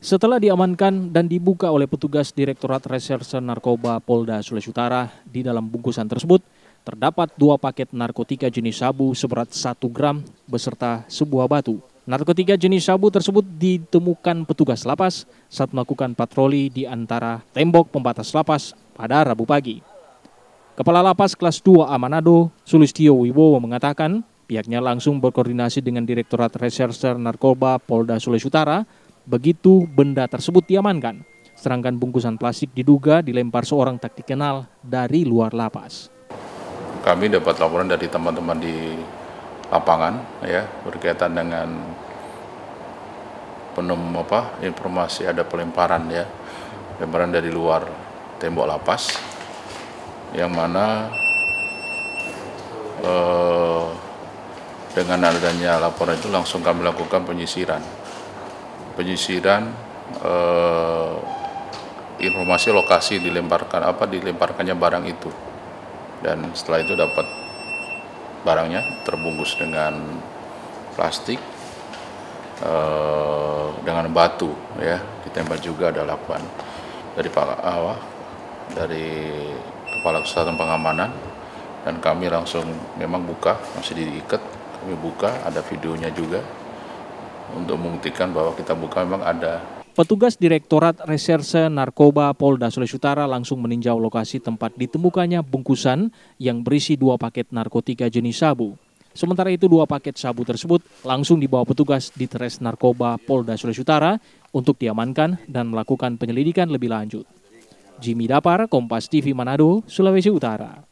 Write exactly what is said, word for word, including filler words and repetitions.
Setelah diamankan dan dibuka oleh petugas Direktorat Reserse Narkoba Polda Sulawesi Utara, di dalam bungkusan tersebut terdapat dua paket narkotika jenis sabu seberat satu gram beserta sebuah batu. Narkotika jenis sabu tersebut ditemukan petugas lapas saat melakukan patroli di antara tembok pembatas lapas pada Rabu pagi. Kepala Lapas Kelas dua A Manado, Sulistyo Wibowo mengatakan pihaknya langsung berkoordinasi dengan Direktorat Reserse Narkoba Polda Sulawesi Utara begitu benda tersebut diamankan. Sedangkan bungkusan plastik diduga dilempar seorang tak dikenal dari luar lapas. Kami dapat laporan dari teman-teman di lapangan ya berkaitan dengan penem apa informasi ada pelemparan ya pelemparan dari luar tembok lapas yang mana eh, dengan adanya laporan itu langsung kami lakukan penyisiran penyisiran eh, informasi lokasi dilemparkan apa dilemparkannya barang itu, dan setelah itu dapat barangnya terbungkus dengan plastik eh, dengan batu ya, ditembak juga ada laporan dari Pak Awah dari Kepala Kesehatan Pengamanan, dan kami langsung memang buka, masih diikat, kami buka, ada videonya juga untuk membuktikan bahwa kita buka memang ada. Petugas Direktorat Reserse Narkoba Polda Sulawesi Utara langsung meninjau lokasi tempat ditemukannya bungkusan yang berisi dua paket narkotika jenis sabu. Sementara itu dua paket sabu tersebut langsung dibawa petugas di Tres Narkoba Polda Sulawesi Utara untuk diamankan dan melakukan penyelidikan lebih lanjut. Jimmy Dapar, Kompas T V Manado, Sulawesi Utara.